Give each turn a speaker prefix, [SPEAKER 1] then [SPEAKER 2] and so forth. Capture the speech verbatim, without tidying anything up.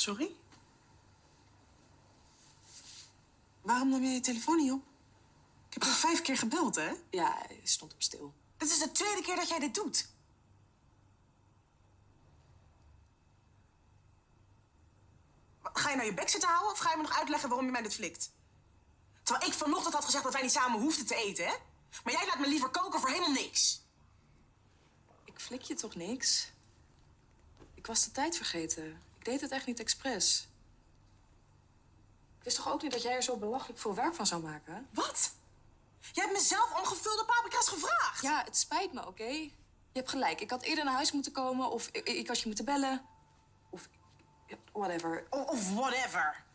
[SPEAKER 1] Sorry? Waarom nam jij je telefoon niet op? Ik heb je vijf keer gebeld, hè?
[SPEAKER 2] Ja, hij stond op stil.
[SPEAKER 1] Dit is de tweede keer dat jij dit doet. Ga je nou je bek zitten houden of ga je me nog uitleggen waarom je mij dit flikt? Terwijl ik vanochtend had gezegd dat wij niet samen hoefden te eten, hè? Maar jij laat me liever koken voor helemaal niks.
[SPEAKER 2] Ik flik je toch niks? Ik was de tijd vergeten. Ik deed het echt niet expres. Ik wist toch ook niet dat jij er zo belachelijk veel werk van zou maken?
[SPEAKER 1] Wat? Jij hebt mezelf om gevulde paprika's gevraagd.
[SPEAKER 2] Ja, het spijt me, oké? Je hebt gelijk. Ik had eerder naar huis moeten komen of ik, ik had je moeten bellen. Of whatever.
[SPEAKER 1] O- of whatever.